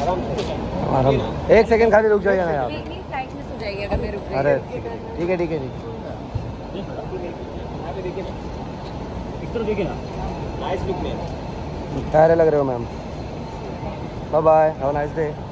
आराम। एक सेकंड खाली रुक जाइए ना यार। फ्लाइट मिस हो जाएगी अगर मैं रुक गई। अरे ठीक है ठीक है ठीक है। प्यारे लग रहे हो ma'am. Bye bye, have a nice day.